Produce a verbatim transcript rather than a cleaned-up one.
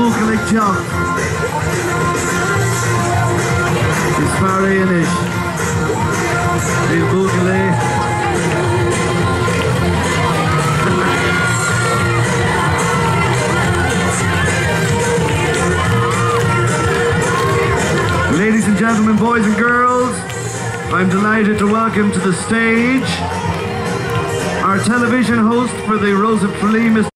Bucalic Job. Is Farry Inish. Is Bucalic. Ladies and gentlemen, boys and girls, I'm delighted to welcome to the stage our television host for the Rose of Tralee, Mister